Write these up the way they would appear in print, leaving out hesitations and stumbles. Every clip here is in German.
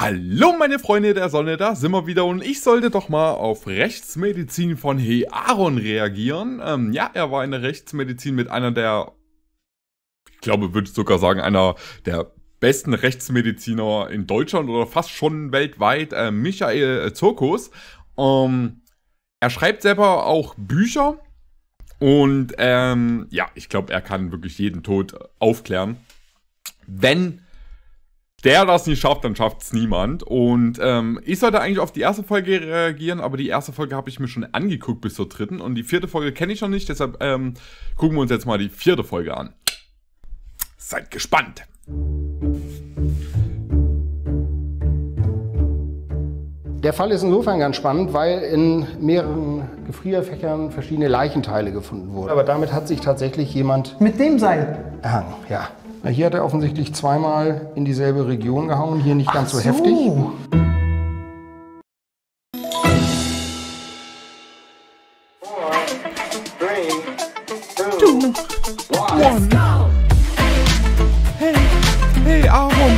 Hallo meine Freunde der Sonne, da sind wir wieder und ich sollte doch mal auf Rechtsmedizin von Aaron reagieren. Ja, er war in der Rechtsmedizin mit einer der, ich glaube, würde ich sogar sagen, einer der besten Rechtsmediziner in Deutschland oder fast schon weltweit, Michael Zirkus. Er schreibt selber auch Bücher und ja, ich glaube, er kann wirklich jeden Tod aufklären. Wenn der das nicht schafft, dann schafft es niemand. Und ich sollte eigentlich auf die erste Folge reagieren, aber die erste Folge habe ich mir schon angeguckt bis zur dritten. Und die vierte Folge kenne ich noch nicht, deshalb gucken wir uns jetzt mal die vierte Folge an. Seid gespannt! Der Fall ist insofern ganz spannend, weil in mehreren Gefrierfächern verschiedene Leichenteile gefunden wurden. Aber damit hat sich tatsächlich jemand mit dem Seil erhangen, ja. Hier hat er offensichtlich zweimal in dieselbe Region gehauen, hier nicht ganz so heftig. Hey Aaron!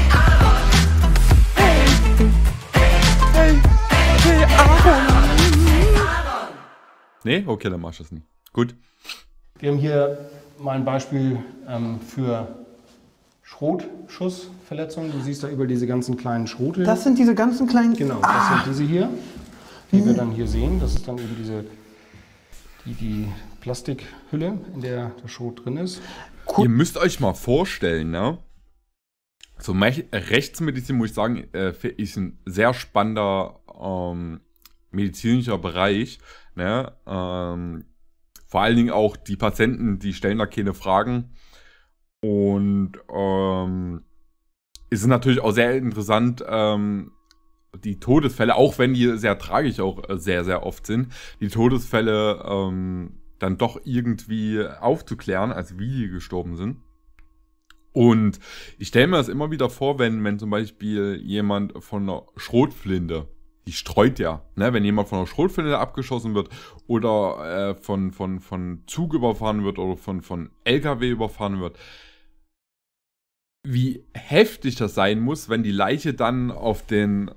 Hey Aaron! Nee? Okay, dann mach ich das nicht. Gut. Wir haben hier mal ein Beispiel für Schrotschussverletzungen. Du siehst da über diese ganzen kleinen Schrote. Das sind diese ganzen kleinen... Genau, das sind diese hier, die wir dann hier sehen. Das ist dann eben die Plastikhülle, in der der Schrot drin ist. Ihr müsst euch mal vorstellen, ne? So Rechtsmedizin, muss ich sagen, ist ein sehr spannender medizinischer Bereich. Ne? Vor allen Dingen auch die Patienten, die stellen da keine Fragen. Und es ist natürlich auch sehr interessant, die Todesfälle, auch wenn die sehr tragisch auch sehr, sehr oft sind, die Todesfälle dann doch irgendwie aufzuklären, also wie die gestorben sind. Und ich stelle mir das immer wieder vor, wenn zum Beispiel jemand von einer Schrotflinte, die streut ja, ne? Wenn jemand von einer Schrotflinte abgeschossen wird oder von Zug überfahren wird oder von LKW überfahren wird, wie heftig das sein muss, wenn die Leiche dann auf den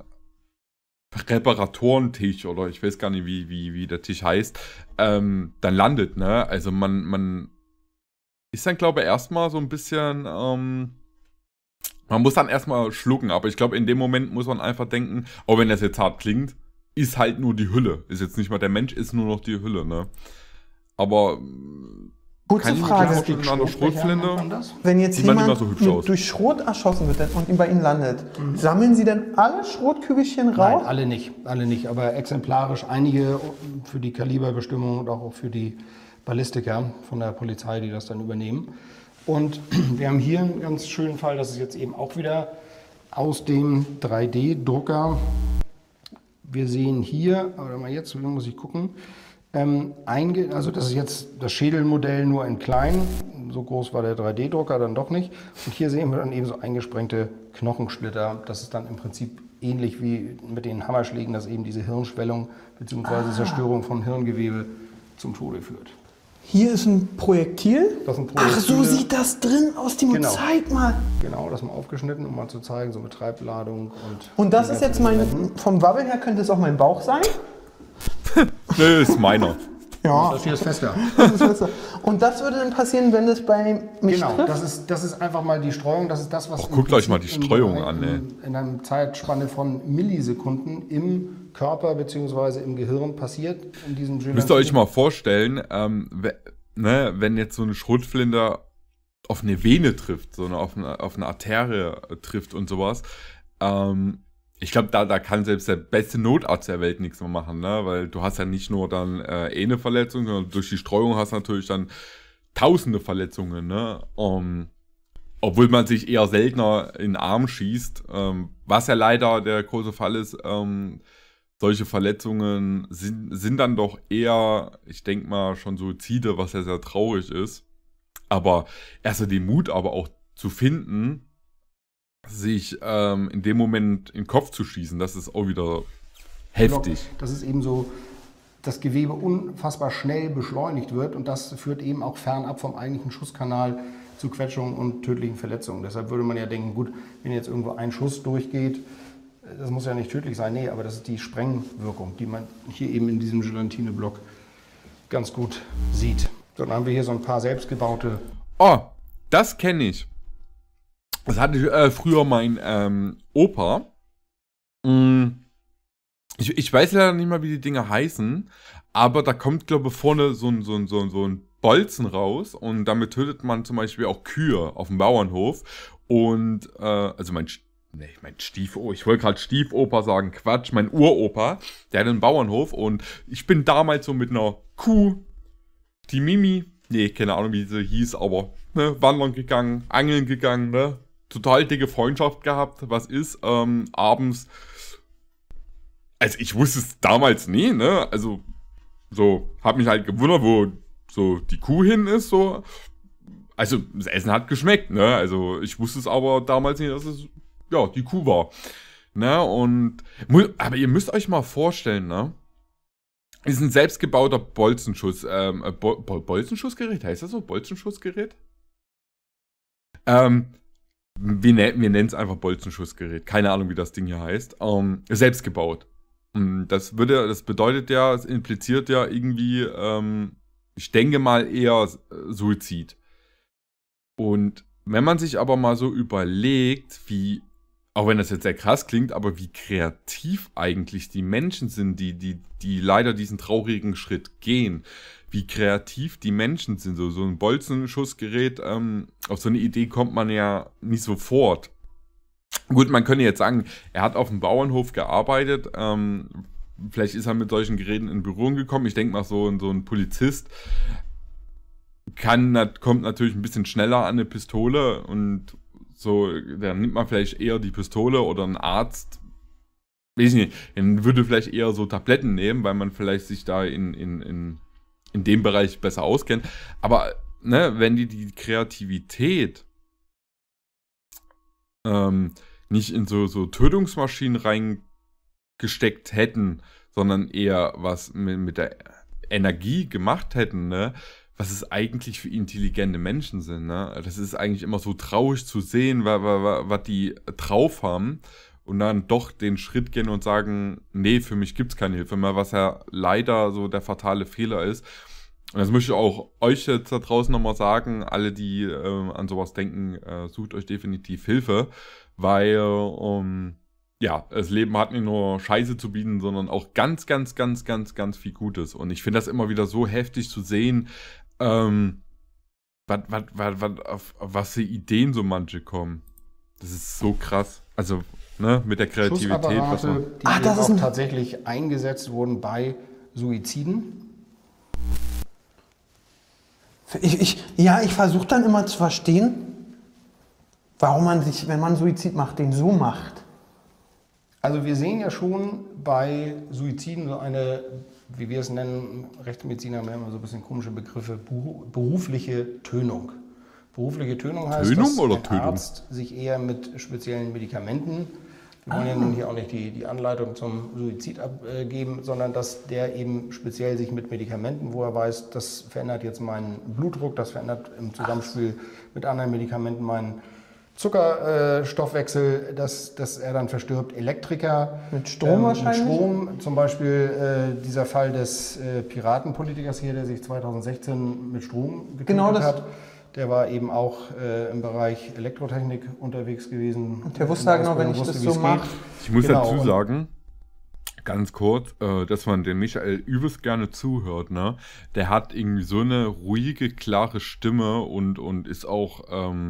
Reparatorentisch oder ich weiß gar nicht, wie der Tisch heißt, dann landet, ne? Also man ist dann, glaube ich, erstmal so ein bisschen, man muss dann erstmal schlucken, aber ich glaube, in dem Moment muss man einfach denken, auch wenn das jetzt hart klingt, ist halt nur die Hülle. Ist jetzt nicht mal der Mensch, ist nur noch die Hülle, ne? Aber kurze Frage, wenn jetzt jemand so durch Schrot erschossen wird und bei Ihnen landet, sammeln Sie dann alle Schrotkügelchen raus? Nein, alle nicht, aber exemplarisch einige für die Kaliberbestimmung und auch für die Ballistiker von der Polizei, die das dann übernehmen. Und wir haben hier einen ganz schönen Fall, das ist jetzt eben auch wieder aus dem 3D-Drucker. Wir sehen hier, aber mal jetzt muss ich gucken, also das ist jetzt das Schädelmodell nur in klein, so groß war der 3D-Drucker dann doch nicht. Und hier sehen wir dann eben so eingesprengte Knochensplitter. Das ist dann im Prinzip ähnlich wie mit den Hammerschlägen, dass eben diese Hirnschwellung bzw. Zerstörung von Hirngewebe zum Tode führt. Hier ist ein Projektil? Das ist ein Projektil. Ach, so sieht das drin aus, Timo, genau. Zeig mal. Genau, das mal aufgeschnitten, um mal zu zeigen, so mit Treibladung. Und das ist jetzt vom Wabbel her könnte es auch mein Bauch sein? Nee, ist meiner. Ja. Das hier ist fester. Das ist fester. Und das würde dann passieren, wenn das bei mich trifft? Das ist einfach mal die Streuung, das ist das, was... Guckt euch mal die Streuung an, ey. In einer Zeitspanne von Millisekunden im Körper bzw. im Gehirn passiert. In diesem Müsst ihr euch mal vorstellen, wenn jetzt so eine Schrotflinte auf eine Vene trifft, so auf eine Arterie trifft und sowas, ich glaube, da kann selbst der beste Notarzt der Welt nichts mehr machen, ne? Weil du hast ja nicht nur dann eine Verletzung, sondern durch die Streuung hast du natürlich dann tausende Verletzungen, ne? Obwohl man sich eher seltener in den Arm schießt, was ja leider der große Fall ist, solche Verletzungen sind dann doch eher, ich denke mal, schon Suizide, was ja sehr traurig ist. Aber erst den Mut aber auch zu finden, sich in dem Moment in den Kopf zu schießen, das ist auch wieder heftig. Das ist eben so, das Gewebe unfassbar schnell beschleunigt wird und das führt eben auch fernab vom eigentlichen Schusskanal zu Quetschungen und tödlichen Verletzungen. Deshalb würde man ja denken, gut, wenn jetzt irgendwo ein Schuss durchgeht, Das muss ja nicht tödlich sein, nee, aber das ist die Sprengwirkung, die man hier eben in diesem Gelatineblock ganz gut sieht. So, dann haben wir hier so ein paar selbstgebaute. Oh, das kenne ich. Das hatte früher mein Opa. Ich weiß leider nicht mal, wie die Dinger heißen, aber da kommt, glaube ich, vorne so ein Bolzen raus und damit tötet man zum Beispiel auch Kühe auf dem Bauernhof. Und, also mein Stiefoper, ich wollte gerade Stiefoper sagen, Quatsch, mein Uropa, der hat einen Bauernhof und ich bin damals so mit einer Kuh, die Mimi, keine Ahnung, wie sie hieß, aber, ne, wandern gegangen, angeln gegangen, ne, total dicke Freundschaft gehabt, was ist, abends, also ich wusste es damals nie, ne, also, so, hab mich halt gewundert, wo so die Kuh hin ist, so, also, das Essen hat geschmeckt, ne, also ich wusste es aber damals nicht, dass es ja, die Kuh war. Ne, und. Aber ihr müsst euch mal vorstellen, ne? Ist ein selbstgebauter Bolzenschuss. Bolzenschussgerät? Heißt das so? Bolzenschussgerät? Wir nennen es einfach Bolzenschussgerät. Keine Ahnung, wie das Ding hier heißt. Selbst gebaut. Das bedeutet ja, es impliziert ja irgendwie, ich denke mal eher Suizid. Und wenn man sich aber mal so überlegt, wie, auch wenn das jetzt sehr krass klingt, aber wie kreativ eigentlich die Menschen sind, die leider diesen traurigen Schritt gehen, wie kreativ die Menschen sind, so ein Bolzenschussgerät, auf so eine Idee kommt man ja nicht sofort. Gut, man könnte jetzt sagen, er hat auf dem Bauernhof gearbeitet, vielleicht ist er mit solchen Geräten in Berührung gekommen, ich denke mal so ein Polizist kommt natürlich ein bisschen schneller an eine Pistole und so, dann nimmt man vielleicht eher die Pistole oder ein Arzt, weiß ich nicht, dann würde vielleicht eher so Tabletten nehmen, weil man vielleicht sich da in dem Bereich besser auskennt. Aber, ne, wenn die Kreativität nicht in so Tötungsmaschinen reingesteckt hätten, sondern eher was mit der Energie gemacht hätten, ne, was es eigentlich für intelligente Menschen sind, ne? Das ist eigentlich immer so traurig zu sehen, was die drauf haben und dann doch den Schritt gehen und sagen, nee, für mich gibt's keine Hilfe mehr, was ja leider so der fatale Fehler ist. Und das möchte ich auch euch jetzt da draußen nochmal sagen, alle, die an sowas denken, sucht euch definitiv Hilfe, weil, ja, das Leben hat nicht nur Scheiße zu bieten, sondern auch ganz, ganz, ganz, ganz, ganz viel Gutes. Und ich finde das immer wieder so heftig zu sehen, was für Ideen so manche kommen. Das ist so krass. Also, ne, mit der Kreativität. Was man die das auch tatsächlich eingesetzt wurden bei Suiziden. Ich versuche dann immer zu verstehen, warum man sich, wenn man Suizid macht, den so macht. Also wir sehen ja schon bei Suiziden so eine, wie wir es nennen, Rechtsmediziner haben ja immer so ein bisschen komische Begriffe, berufliche Tönung. Berufliche Tönung heißt, dass ein Arzt sich eher mit speziellen Medikamenten, wir wollen ja nun hier auch nicht die Anleitung zum Suizid abgeben, sondern dass der eben speziell sich mit Medikamenten, wo er weiß, das verändert jetzt meinen Blutdruck, das verändert im Zusammenspiel mit anderen Medikamenten meinen Zuckerstoffwechsel, dass er dann verstirbt. Elektriker mit Strom wahrscheinlich? Mit Strom, zum Beispiel dieser Fall des Piratenpolitikers hier, der sich 2016 mit Strom getötet hat. Der war eben auch im Bereich Elektrotechnik unterwegs gewesen. Und der wusste genau, wenn ich das so mache. Ich muss dazu sagen, ganz kurz, dass man den Michael übelst gerne zuhört, ne? Der hat irgendwie so eine ruhige, klare Stimme und ist auch,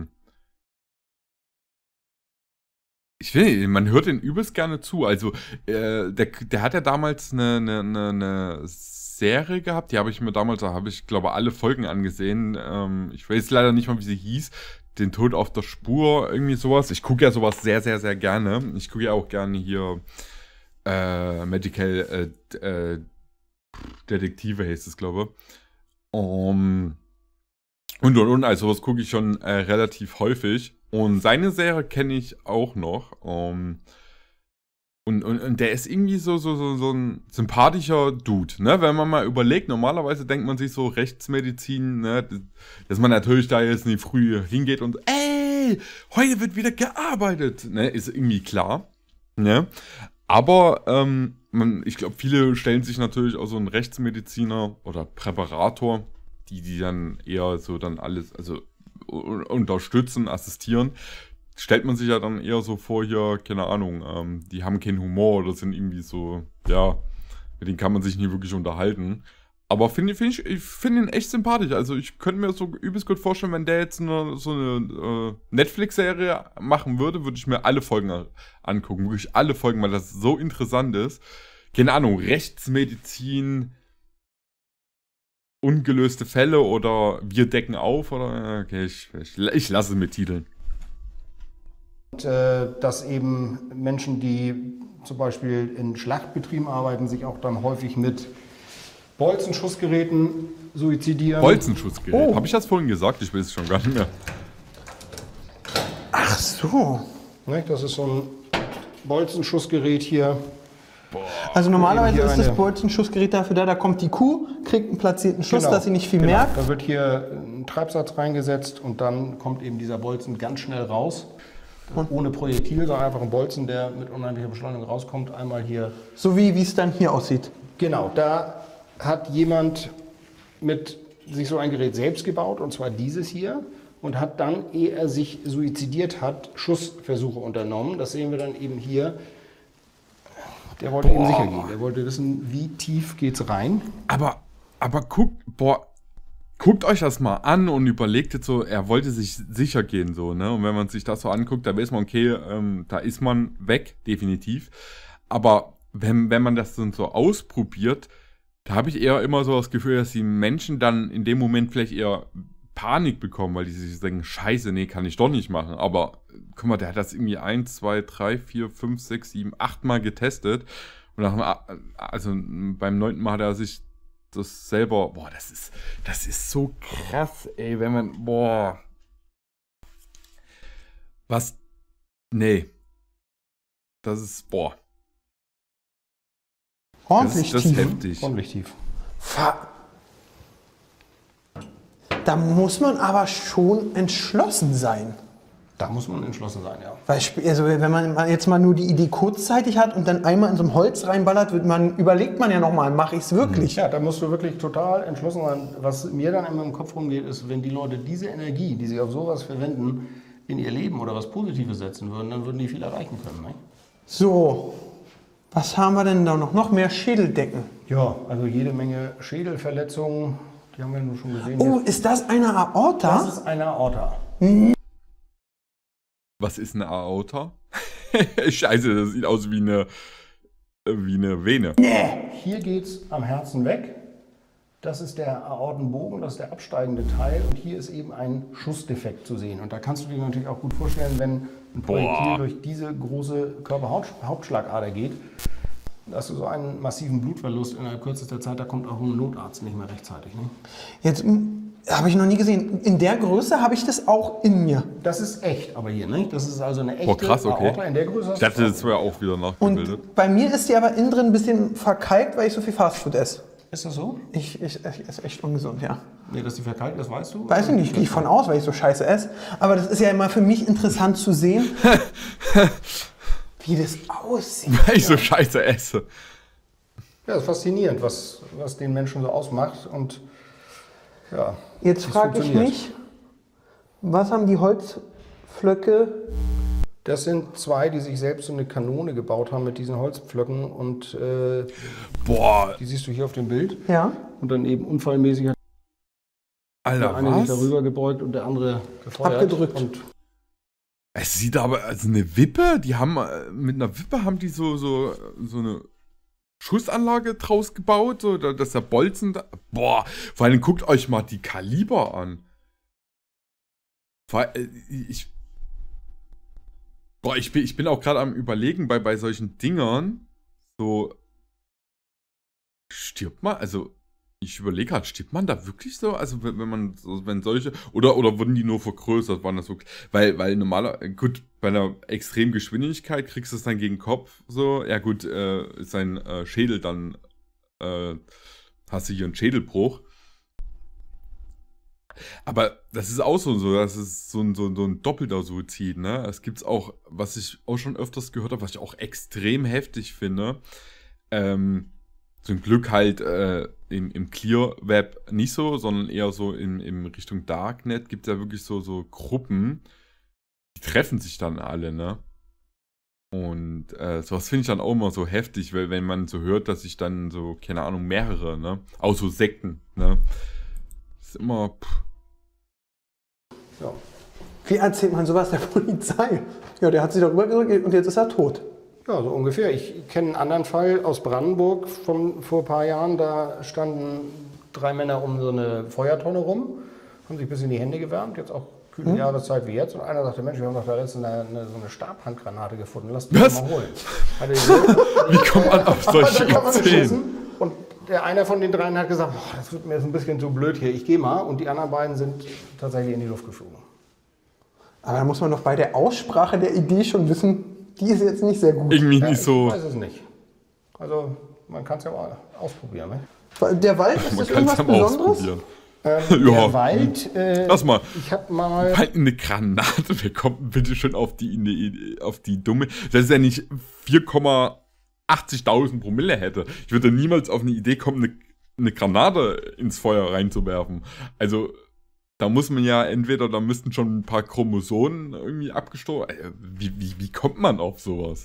ich finde, man hört ihn übelst gerne zu. Also, der hat ja damals eine Serie gehabt, die habe ich mir damals, da habe ich, glaube alle Folgen angesehen. Ich weiß leider nicht mal, wie sie hieß. Den Tod auf der Spur, irgendwie sowas. Ich gucke ja sowas sehr, sehr, sehr gerne. Ich gucke ja auch gerne hier Medical Detektive heißt es, glaube ich. Und. Also sowas gucke ich schon relativ häufig. Und seine Serie kenne ich auch noch. Und der ist irgendwie so ein sympathischer Dude, ne? Wenn man mal überlegt, normalerweise denkt man sich so Rechtsmedizin, ne? Dass man natürlich da jetzt nicht früh hingeht und ey, heute wird wieder gearbeitet, ne? Ist irgendwie klar. Ne? Aber ich glaube, viele stellen sich natürlich auch so einen Rechtsmediziner oder Präparator, die dann eher so dann alles, also unterstützen, assistieren, stellt man sich ja dann eher so vor, hier, keine Ahnung, die haben keinen Humor oder sind irgendwie so, ja, mit denen kann man sich nie wirklich unterhalten. Aber ich finde ihn echt sympathisch. Also ich könnte mir so übelst gut vorstellen, wenn der jetzt so eine Netflix-Serie machen würde, würde ich mir alle Folgen angucken. Wirklich alle Folgen, weil das so interessant ist. Keine Ahnung, Rechtsmedizin, ungelöste Fälle oder wir decken auf oder okay, ich lasse es mit Titeln. Und, dass eben Menschen, die zum Beispiel in Schlachtbetrieben arbeiten, sich auch dann häufig mit Bolzenschussgeräten suizidieren. Bolzenschussgerät. Habe ich das vorhin gesagt? Ich weiß es schon gar nicht mehr. Ach so. Ne, das ist so ein Bolzenschussgerät hier. Also normalerweise Hier ist das eine- Bolzenschussgerät dafür da kommt die Kuh, kriegt einen platzierten Schuss, Genau, dass sie nicht viel genau. merkt. Da wird hier ein Treibsatz reingesetzt und dann kommt eben dieser Bolzen ganz schnell raus. Ohne Projektil, sondern einfach ein Bolzen, der mit unheimlicher Beschleunigung rauskommt. Einmal hier. So wie es dann hier aussieht. Genau, da hat jemand mit sich so ein Gerät selbst gebaut, und zwar dieses hier, und hat dann, ehe er sich suizidiert hat, Schussversuche unternommen. Das sehen wir dann eben hier. Der wollte eben sicher gehen. Der wollte wissen, wie tief geht's rein. Aber guckt euch das mal an und überlegt jetzt so, er wollte sich sicher gehen, so, ne? Und wenn man sich das so anguckt, da weiß man, okay, da ist man weg, definitiv. Aber wenn man das dann so ausprobiert, da habe ich eher immer so das Gefühl, dass die Menschen dann in dem Moment vielleicht eher Panik bekommen, weil die sich denken, scheiße, nee, kann ich doch nicht machen. Aber guck mal, der hat das irgendwie 1, 2, 3, 4, 5, 6, 7, 8 Mal getestet. Und also beim 9. Mal hat er sich das selber, das ist so krass, ey, wenn man, nee, das ist, Ordentlich das ist tief. heftig. Ordentlich tief. Da muss man aber schon entschlossen sein. Da muss man entschlossen sein, ja. Weil, also wenn man jetzt mal nur die Idee kurzzeitig hat und dann einmal in so ein Holz reinballert, überlegt man ja nochmal, mache ich es wirklich? Ja, da musst du wirklich total entschlossen sein. Was mir dann immer im Kopf rumgeht, ist, wenn die Leute diese Energie, die sie auf sowas verwenden, in ihr Leben oder was Positives setzen würden, dann würden die viel erreichen können. Ne? So, was haben wir denn da noch? Noch mehr Schädeldecken. Ja, also jede Menge Schädelverletzungen, die haben wir nun schon gesehen. Oh, ist das eine Aorta? Das ist eine Aorta. Was ist eine Aorta? Scheiße, das sieht aus wie eine Vene. Hier geht es am Herzen weg. Das ist der Aortenbogen, das ist der absteigende Teil. Und hier ist eben ein Schussdefekt zu sehen. Und da kannst du dir natürlich auch gut vorstellen, wenn ein Projektil durch diese große Körperhauptschlagader geht, dass du so einen massiven Blutverlust innerhalb kürzester Zeit, da kommt auch ein Notarzt nicht mehr rechtzeitig. Ne? Jetzt habe ich noch nie gesehen. In der Größe habe ich das auch in mir. Das ist echt, aber hier, ne? Das ist also eine echte Krass, okay. Aorta in der Größe. Ich dachte, das wäre auch wieder nachgebildet. Und bei mir ist die aber innen drin ein bisschen verkalkt, weil ich so viel Fastfood esse. Ist das so? Ich esse echt ungesund, ja. Nee, dass die verkalkt ist, weißt du? Weiß ich nicht, gehe ich von aus, weil ich so scheiße esse. Aber das ist ja immer für mich interessant zu sehen, wie das aussieht. Weil ich so scheiße esse. Ja, das ist faszinierend, was den Menschen so ausmacht. Und ja. Jetzt es frage ich funktioniert. mich, was haben die Holzpflöcke? Das sind zwei, die sich selbst so eine Kanone gebaut haben mit diesen Holzpflöcken. Und die siehst du hier auf dem Bild. Ja. Und dann eben unfallmäßig hat der Alter, eine sich was? darüber gebeugt und der andere gefeuert. Abgedrückt. Und Es sieht aber, also eine Wippe, die haben, mit einer Wippe haben die so eine Schussanlage draus gebaut, so, dass der Bolzen da, vor allem guckt euch mal die Kaliber an. Ich bin auch gerade am Überlegen, bei solchen Dingern, so, stirbt man, also, ich überlege gerade, stirbt man da wirklich so? Also, wenn solche, oder wurden die nur vergrößert, waren das so, weil gut, bei einer extremen Geschwindigkeit kriegst du es dann gegen den Kopf, so, ja gut, ist ein Schädel dann, hast du hier einen Schädelbruch. Aber das ist auch so, das ist so ein doppelter Suizid, ne? Es gibt's auch, was ich auch schon öfters gehört habe, was ich auch extrem heftig finde. Zum Glück halt im Clear Web nicht so, sondern eher so im Richtung Darknet gibt es ja wirklich so Gruppen, die treffen sich dann alle, ne? Und sowas finde ich dann auch immer so heftig, weil wenn man so hört, dass sich dann so, keine Ahnung, mehrere, ne? Auch so Sekten, ne? Das ist immer. Ja. Wie erzählt man sowas der Polizei? Ja, der hat sich darüber geredet und jetzt ist er tot. Ja, so ungefähr. Ich kenne einen anderen Fall aus Brandenburg von vor ein paar Jahren. Da standen 3 Männer um so eine Feuertonne rum, haben sich ein bisschen die Hände gewärmt, jetzt auch kühle Jahreszeit wie jetzt. Und einer sagte, Mensch, wir haben doch da letztens so eine Stabhandgranate gefunden, lasst mich mal holen. Wie kommt man auf solche Ideen? Und einer von den 3 hat gesagt, boah, das wird mir jetzt ein bisschen zu blöd hier, ich gehe mal. Und die anderen beiden sind tatsächlich in die Luft geflogen. Aber da muss man doch bei der Aussprache der Idee schon wissen, die ist jetzt nicht sehr gut. Irgendwie nicht so. Ich weiß es nicht. Also man kann es ja mal ausprobieren. Ne? Der Wald, ist das irgendwas Besonderes? Der Wald, lass mal. Ich habe mal... Eine Granate, wer kommt bitte schon auf die dumme... Das ist ja nicht 4,80.000 Promille hätte. Ich würde niemals auf eine Idee kommen, eine Granate ins Feuer reinzuwerfen. Also... Da muss man ja entweder, da müssten schon ein paar Chromosomen irgendwie abgestorben. Wie kommt man auf sowas?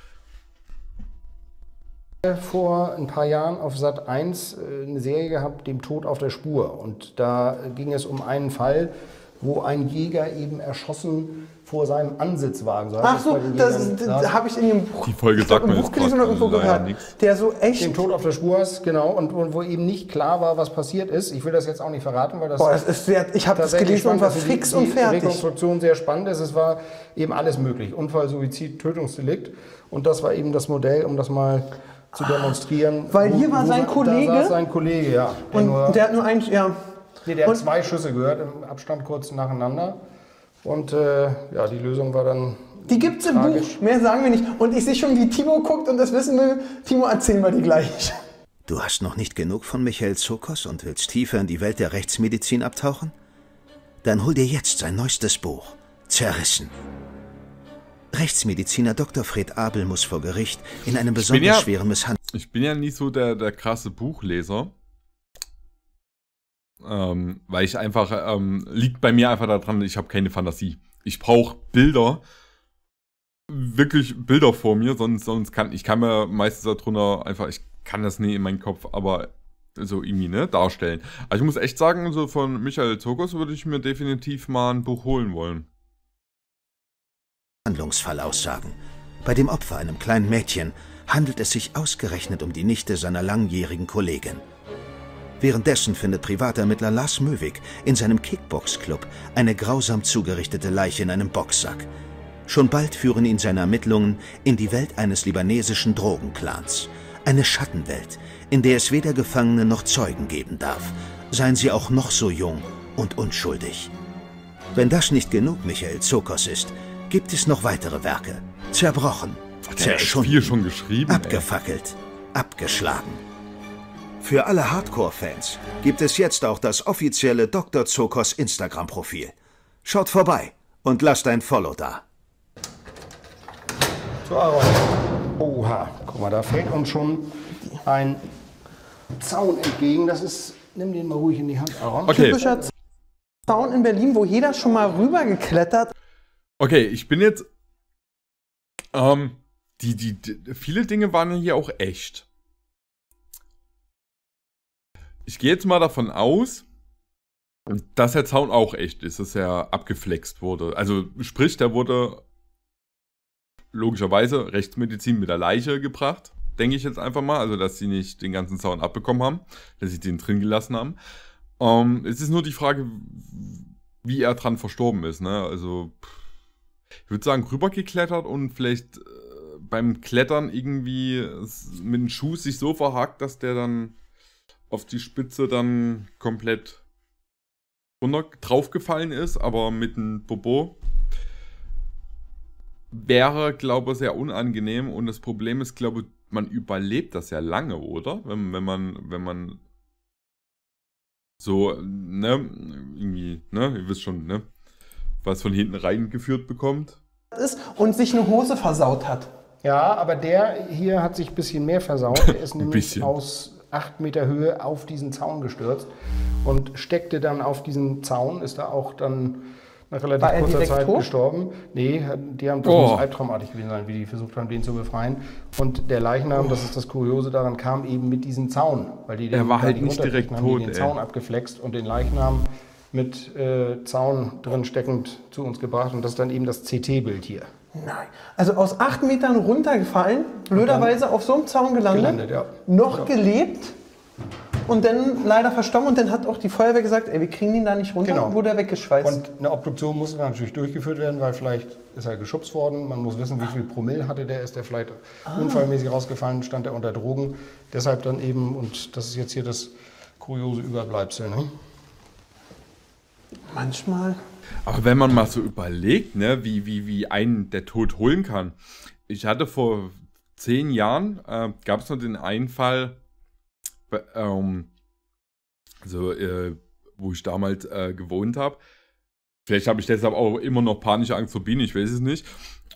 Vor ein paar Jahren auf Sat.1 eine Serie gehabt, Dem Tod auf der Spur. Und da ging es um einen Fall, wo ein Jäger eben erschossen vor seinem Ansitzwagen. Ach so, das habe ich in dem Buch, die Folge sagt mir Buch gelesen oder irgendwo gehört. Der so echt... Dem Tod auf der Spur ist, genau. Und wo eben nicht klar war, was passiert ist. Ich will das jetzt auch nicht verraten, weil das... Boah, das ist sehr, ich habe das gelesen und war fix und fertig. Die Rekonstruktion sehr spannend ist. Es war eben alles möglich. Unfall, Suizid, Tötungsdelikt. Und das war eben das Modell, um das mal zu demonstrieren. Weil hier war sein Kollege... Da saß sein Kollege, ja. Und der hat nur einen... Ja. Nee, der hat 2 Schüsse gehört, im Abstand kurz nacheinander. Und ja, die Lösung war dann. Die gibt's im Buch, mehr sagen wir nicht. Und ich sehe schon, wie Timo guckt und das wissen will. Timo, erzählen wir die gleich. Du hast noch nicht genug von Michael Tsokos und willst tiefer in die Welt der Rechtsmedizin abtauchen? Dann hol dir jetzt sein neuestes Buch, Zerrissen. Rechtsmediziner Dr. Fred Abel muss vor Gericht in einem besonders schweren Misshandlung. Ich bin ja nicht so der krasse Buchleser. Weil ich einfach, liegt bei mir einfach daran, ich habe keine Fantasie. Ich brauche Bilder, wirklich Bilder vor mir, sonst kann mir meistens darunter einfach, ich kann das nie in meinen Kopf, aber so irgendwie, ne, darstellen. Also ich muss echt sagen, so von Michael Tsokos würde ich mir definitiv mal ein Buch holen wollen. Handlungsfall aussagen. Bei dem Opfer, einem kleinen Mädchen, handelt es sich ausgerechnet um die Nichte seiner langjährigen Kollegin. Währenddessen findet Privatermittler Lars Möwig in seinem Kickbox-Club eine grausam zugerichtete Leiche in einem Boxsack. Schon bald führen ihn seine Ermittlungen in die Welt eines libanesischen Drogenclans. Eine Schattenwelt, in der es weder Gefangene noch Zeugen geben darf, seien sie auch noch so jung und unschuldig. Wenn das nicht genug Michael Tsokos ist, gibt es noch weitere Werke. Zerbrochen, zerschunden, schon geschrieben, abgefackelt, abgeschlagen. Für alle Hardcore-Fans gibt es jetzt auch das offizielle Dr. Tsokos Instagram-Profil. Schaut vorbei und lasst ein Follow da. So, aber. Oha, guck mal, da fällt uns schon ein Zaun entgegen. Das ist, nimm den mal ruhig in die Hand, Aaron. Okay. Typischer Zaun in Berlin, wo jeder schon mal rübergeklettert. Okay, ich bin jetzt. Viele Dinge waren ja hier auch echt. Ich gehe jetzt mal davon aus, dass der Zaun auch echt ist, dass er abgeflext wurde. Also sprich, der wurde logischerweise Rechtsmedizin mit der Leiche gebracht, denke ich jetzt einfach mal. Also dass sie nicht den ganzen Zaun abbekommen haben, dass sie den drin gelassen haben. Es ist nur die Frage, wie er dran verstorben ist. Ne? Also ich würde sagen, rübergeklettert und vielleicht beim Klettern irgendwie mit dem Schuh sich so verhakt, dass der dann auf die Spitze dann komplett draufgefallen ist, aber mit einem Bobo wäre, glaube ich, sehr unangenehm. Und das Problem ist, glaube ich, man überlebt das ja lange, oder? Wenn man so, ne, irgendwie, ne, ihr wisst schon, ne, was von hinten reingeführt bekommt. Ist und sich eine Hose versaut hat. Ja, aber der hier hat sich ein bisschen mehr versaut. Der ist nämlich aus 8 Meter Höhe auf diesen Zaun gestürzt und steckte dann auf diesen Zaun, ist da auch dann nach relativ kurzer Zeit gestorben. Nee, die haben, das muss albtraumartig gewesen sein, wie die versucht haben, den zu befreien. Und der Leichnam, das ist das Kuriose daran, kam eben mit diesem Zaun. Weil die den, war halt nicht direkt tot, den Zaun abgeflext und den Leichnam mit Zaun drin steckend zu uns gebracht. Und das ist dann eben das CT-Bild hier. Nein. Also aus 8 Metern runtergefallen, blöderweise auf so einem Zaun gelandet, noch gelebt und dann leider verstorben. Und dann hat auch die Feuerwehr gesagt, ey, wir kriegen ihn da nicht runter, wurde er weggeschweißt. Und eine Obduktion musste natürlich durchgeführt werden, weil vielleicht ist er geschubst worden. Man muss wissen, wie viel Promille hatte der, ist der vielleicht unfallmäßig rausgefallen, stand er unter Drogen. Deshalb dann eben, und das ist jetzt hier das kuriose Überbleibsel, ne? Manchmal. Aber wenn man mal so überlegt, ne, wie einen der Tod holen kann. Ich hatte vor 10 Jahren, gab es noch den einen Fall, wo ich damals gewohnt habe. Vielleicht habe ich deshalb auch immer noch panische Angst vor Bienen, ich weiß es nicht.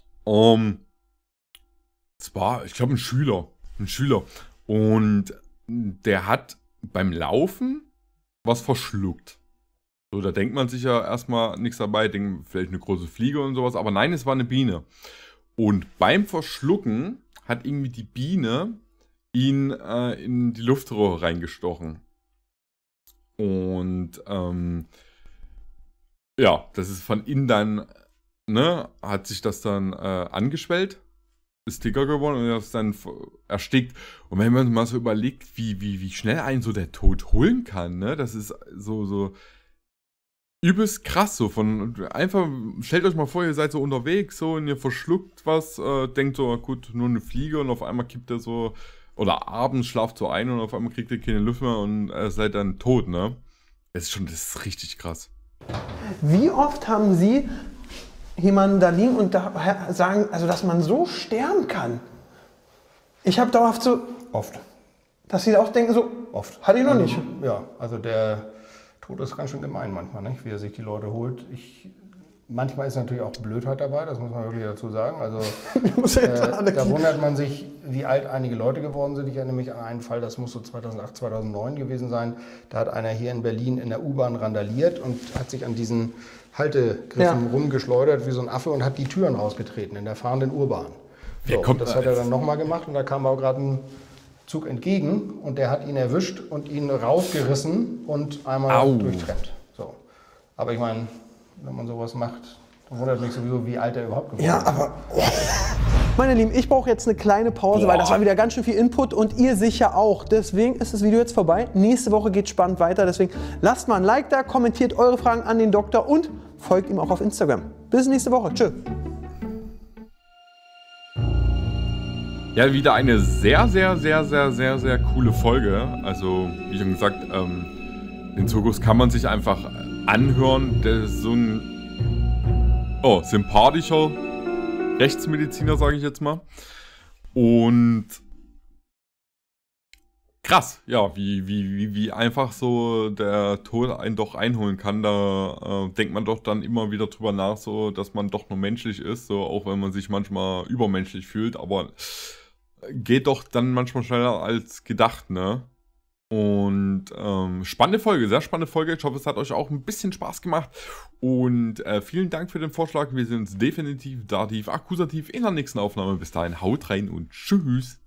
Es war, ich glaube, ein Schüler. Und der hat beim Laufen was verschluckt. So, da denkt man sich ja erstmal nichts dabei, denkt vielleicht eine große Fliege und sowas, aber nein, es war eine Biene. Und beim Verschlucken hat irgendwie die Biene ihn in die Luftröhre reingestochen. Und ja, das ist von innen dann, ne, hat sich das dann angeschwellt, ist dicker geworden und das ist dann erstickt. Und wenn man mal so überlegt, wie schnell einen so der Tod holen kann, ne, das ist so übelst krass, so von einfach, stellt euch mal vor, ihr seid so unterwegs, so, und ihr verschluckt was, denkt so, gut, nur eine Fliege und auf einmal kippt ihr so, oder abends schlaft so ein und auf einmal kriegt ihr keine Luft mehr und seid dann tot, ne? Das ist richtig krass. Wie oft haben Sie jemanden da liegen und da sagen, also dass man so sterben kann? Ich habe dauerhaft so... Oft. Dass Sie auch denken, so... Oft. Hatte ich noch nicht. Ja, also der Tod ist ganz schön gemein manchmal, nicht? Wie er sich die Leute holt. Manchmal ist natürlich auch Blödheit dabei, das muss man wirklich dazu sagen. Also da wundert man sich, wie alt einige Leute geworden sind. Ich erinnere mich an einen Fall, das muss so 2008, 2009 gewesen sein. Da hat einer hier in Berlin in der U-Bahn randaliert und hat sich an diesen Haltegriffen rumgeschleudert wie so ein Affe und hat die Türen rausgetreten in der fahrenden U-Bahn. So, das hat er dann nochmal gemacht und da kam auch gerade ein Zug entgegen und der hat ihn erwischt und ihn rausgerissen und einmal durchtrennt. So. Aber ich meine, wenn man sowas macht, dann wundert mich sowieso, wie alt er überhaupt geworden ist. Ja, aber... Meine Lieben, ich brauche jetzt eine kleine Pause, weil das war wieder ganz schön viel Input und ihr sicher auch. Deswegen ist das Video jetzt vorbei. Nächste Woche geht spannend weiter. Deswegen lasst mal ein Like da, kommentiert eure Fragen an den Doktor und folgt ihm auch auf Instagram. Bis nächste Woche. Tschö. Ja, wieder eine sehr coole Folge. Also, wie schon gesagt, den Zirkus kann man sich einfach anhören. Der ist so ein sympathischer Rechtsmediziner, sage ich jetzt mal. Und krass, ja, wie einfach so der Tod einen doch einholen kann. Da denkt man doch dann immer wieder drüber nach, so, dass man doch nur menschlich ist, so, auch wenn man sich manchmal übermenschlich fühlt, aber geht doch dann manchmal schneller als gedacht, ne? Und spannende Folge, sehr spannende Folge. Ich hoffe, es hat euch auch ein bisschen Spaß gemacht. Und vielen Dank für den Vorschlag. Wir sehen uns definitiv, dativ, akkusativ in der nächsten Aufnahme. Bis dahin, haut rein und tschüss.